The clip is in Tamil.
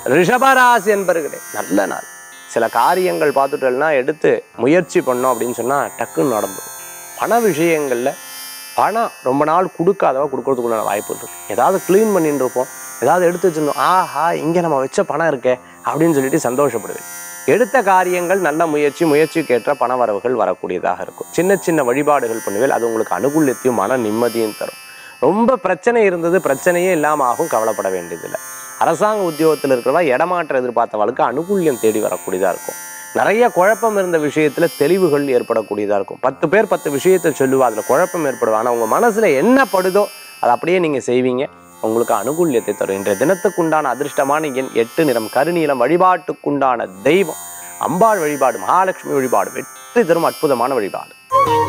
ரிஷபராசி என்பர்களே நல்ல நாள். சில காரியங்கள் பார்த்துட்டோம்னா எடுத்து முயற்சி பண்ணோம் அப்படின்னு சொன்னால் டக்குன்னு நடந்துடும். பண விஷயங்களில் பணம் ரொம்ப நாள் கொடுக்காதவா கொடுக்கறதுக்குள்ள வாய்ப்பு இருக்குது. ஏதாவது க்ளீன் பண்ணிட்டு இருப்போம், ஏதாவது எடுத்து வச்சுருந்தோம், ஆஹா இங்கே நம்ம வச்ச பணம் இருக்கே அப்படின்னு சொல்லிட்டு சந்தோஷப்படுவேன். எடுத்த காரியங்கள் நல்ல முயற்சிக்கேற்ற பண வரவுகள் வரக்கூடியதாக இருக்கும். சின்ன சின்ன வழிபாடுகள் பண்ணுவேன், அது உங்களுக்கு அனுகூல்யத்தையும் மன நிம்மதியும் தரும். ரொம்ப பிரச்சனை இருந்தது, பிரச்சனையே இல்லாமல் ஆகும், கவலைப்பட வேண்டியதில்லை. அரசாங்க உத்தியோகத்தில் இருக்கிறவா இடமாற்றம் எதிர்பார்த்தவளுக்கு அனுகூல்யம் தேடி வரக்கூடியதாக இருக்கும். நிறைய குழப்பம் இருந்த விஷயத்தில் தெளிவுகள் ஏற்படக்கூடியதாக இருக்கும். 10 பேர் 10 விஷயத்தை சொல்லுவா, அதில் குழப்பம் ஏற்படும். ஆனால் உங்கள் மனசில் என்ன படுதோ அதை அப்படியே நீங்கள் செய்வீங்க, உங்களுக்கு அனுகூல்யத்தை தரும். இன்றைய தினத்துக்குண்டான அதிர்ஷ்டமான எண் 8, நிறம் கருநீலம். வழிபாட்டுக்குண்டான தெய்வம் அம்பாள் வழிபாடு, மகாலட்சுமி வழிபாடு வெற்றி தரும் அற்புதமான வழிபாடு.